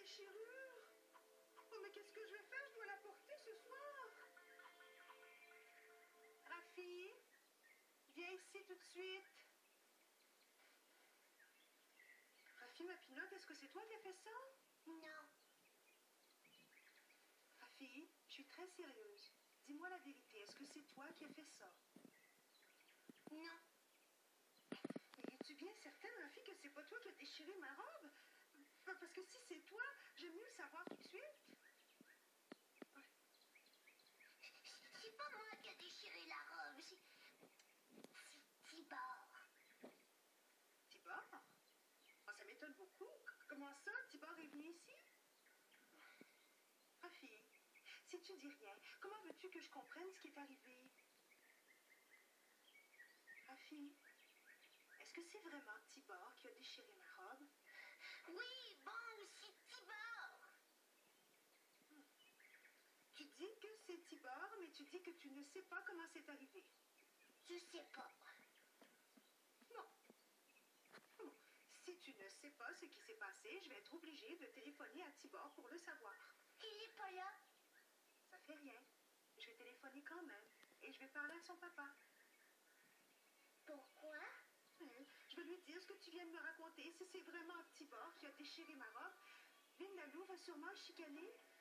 déchirure. Oh, mais qu'est-ce que je vais faire? Je dois la porter ce soir. Rafi, viens ici tout de suite. Rafi, ma pinotte, est-ce que c'est toi qui as fait ça? Non. Rafi, je suis très sérieuse. Dis-moi la vérité, est-ce que c'est toi qui as fait ça? Non. Mais es-tu bien certaine, Rafi, que c'est pas toi qui as déchiré ma robe? Parce que si c'est toi, j'aime mieux le savoir tout de suite. C'est pas moi qui ai déchiré la robe, c'est Tibor. Tibor? Oh, ça m'étonne beaucoup. Comment ça, Tibor est venu ici? Rafi, si tu dis rien, comment veux-tu que je comprenne ce qui est arrivé? Rafi, est-ce que c'est vraiment Tibor qui a déchiré ma robe? Oui, bon, c'est Tibor. Tu dis que c'est Tibor, mais tu dis que tu ne sais pas comment c'est arrivé. Je sais pas. Non. Bon, si tu ne sais pas ce qui s'est passé, je vais être obligée de téléphoner à Tibor pour le savoir. Il est pas là. Ça fait rien. Je vais téléphoner quand même et je vais parler à son papa. Pourquoi? Je vais lui dire ce que tu viens de me raconter. Si c'est vraiment Tibor qui a déchiré ma robe, Lynn Lalou va sûrement le chicaner.